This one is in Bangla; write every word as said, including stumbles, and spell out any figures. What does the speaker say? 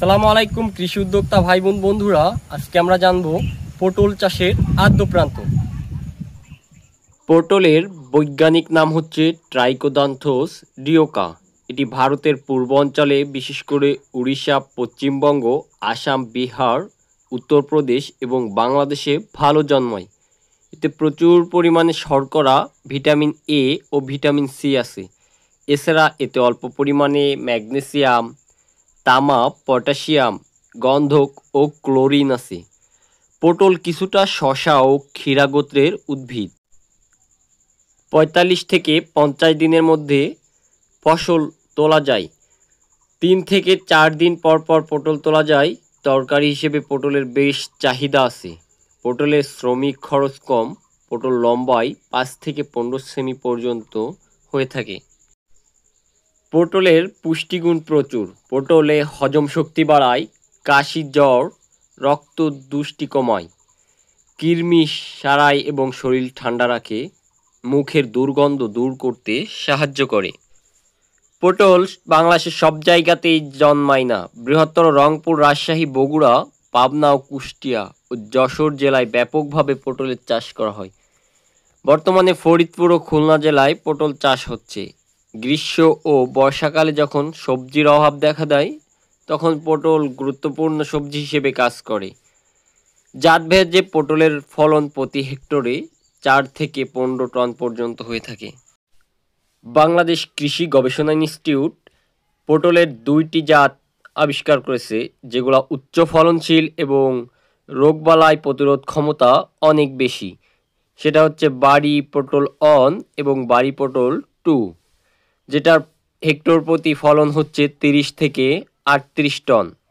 আসসালামু আলাইকুম কৃষি উদ্যোক্তা ভাই বোন বন্ধুরা, আজকে আমরা জানবো পটল চাষের আদ্যপ্রান্ত। পটলের বৈজ্ঞানিক নাম হচ্ছে ট্রাইকোডান্থস ডিওকা। এটি ভারতের পূর্বাঞ্চলে বিশেষ করে উড়িষ্যা, পশ্চিমবঙ্গ, আসাম, বিহার, উত্তরপ্রদেশ এবং বাংলাদেশে ভালো জন্মায়। এতে প্রচুর পরিমাণে শর্করা, ভিটামিন এ ও ভিটামিন সি আছে। এছাড়া এতে অল্প পরিমাণে ম্যাগনেসিয়াম, তামা, পটাশিয়াম, গন্ধক ও ক্লোরিন আছে। পটল কিছুটা শসা ও ক্ষীরা গোত্রের উদ্ভিদ। পঁয়তাল্লিশ থেকে পঞ্চাশ দিনের মধ্যে ফসল তোলা যায়। তিন থেকে চার দিন পর পর পটল তোলা যায়। তরকারি হিসেবে পটলের বেশ চাহিদা আছে। পটলের শ্রমিক খরচ কম। পটল লম্বায় পাঁচ থেকে পনেরো সেমি পর্যন্ত হয়ে থাকে। পটলের পুষ্টিগুণ প্রচুর। পটলে হজম শক্তি বাড়ায়, কাশি, জ্বর, রক্ত দুষ্টি কমায়, কৃমি সারায় এবং শরীর ঠান্ডা রাখে, মুখের দুর্গন্ধ দূর করতে সাহায্য করে। পটল বাংলাদেশের সব জায়গাতেই জন্মায় না। বৃহত্তর রংপুর, রাজশাহী, বগুড়া, পাবনা ও কুষ্টিয়া ও যশোর জেলায় ব্যাপকভাবে পটলের চাষ করা হয়। বর্তমানে ফরিদপুর ও খুলনা জেলায় পটল চাষ হচ্ছে। গ্রীষ্ম ও বর্ষাকালে যখন সবজির অভাব দেখা দেয়, তখন পটল গুরুত্বপূর্ণ সবজি হিসেবে কাজ করে। জাতভেদে পটলের ফলন প্রতি হেক্টরে চার থেকে পনেরো টন পর্যন্ত হয়ে থাকে। বাংলাদেশ কৃষি গবেষণা ইনস্টিটিউট পটলের দুইটি জাত আবিষ্কার করেছে, যেগুলো উচ্চ ফলনশীল এবং রোগবালাই প্রতিরোধ ক্ষমতা অনেক বেশি। সেটা হচ্ছে বাড়ি পটল অন এবং বাড়ি পটল টু, যেটার হেক্টর প্রতি ফলন হচ্ছে তিরিশ থেকে আটত্রিশ টন।